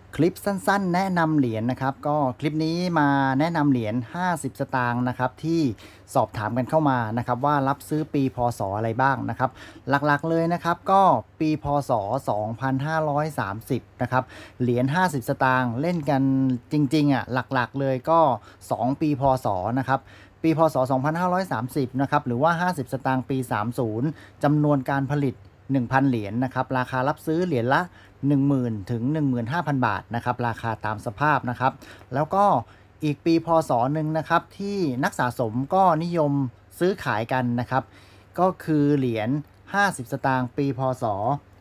คลิปสั้นๆแนะนำเหรียญนะครับก็คลิปนี้มาแนะนำเหรียญ50สตางค์นะครับที่สอบถามกันเข้ามานะครับว่ารับซื้อปีพศอะไรบ้างนะครับหลักๆเลยนะครับก็ปีพศ2530นะครับเหรียญ50สตางค์เล่นกันจริงๆอ่ะหลักๆเลยก็2ปีพศนะครับปีพศ2530นะครับหรือว่า50สตางค์ปี30จำนวนการผลิต1,000เหรียญนะครับราคารับซื้อเหรียญละ10,000ถึง15,000 บาทนะครับราคาตามสภาพนะครับแล้วก็อีกปีพศหนึ่งนะครับที่นักสะสมก็นิยมซื้อขายกันนะครับก็คือเหรียญ50สตางค์ปีพศ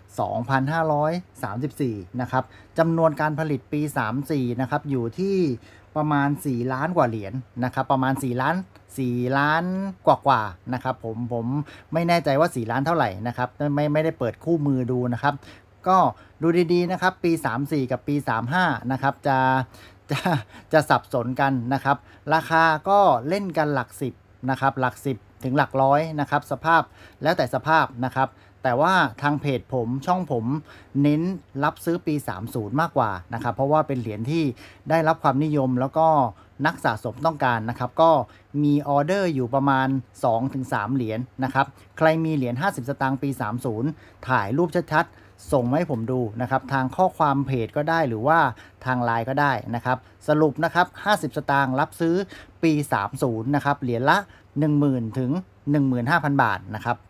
2534นะครับจำนวนการผลิตปี34นะครับอยู่ที่ประมาณ4ล้านกว่าเหรียญนะครับประมาณ4ล้านกว่าๆนะครับผมไม่แน่ใจว่า4ล้านเท่าไหร่นะครับไม่ได้เปิดคู่มือดูนะครับก็ดูดีๆนะครับปี34กับปี35นะครับจะจะสับสนกันนะครับราคาก็เล่นกันหลักสิบนะครับหลักสิบถึงหลักร้อยนะครับสภาพแล้วแต่สภาพนะครับแต่ว่าทางเพจผมช่องผมเน้นรับซื้อปี30มากกว่านะครับเพราะว่าเป็นเหรียญที่ได้รับความนิยมแล้วก็นักสะสมต้องการนะครับก็มีออเดอร์อยู่ประมาณ 2-3 เหรียญนะครับใครมีเหรียญ50สตางค์ปี30ถ่ายรูปชัดๆส่งมาให้ผมดูนะครับทางข้อความเพจก็ได้หรือว่าทางไลน์ก็ได้นะครับสรุปนะครับ50สตางค์รับซื้อปี30นะครับเหรียญละ10,000ถึง15,000 บาทนะครับ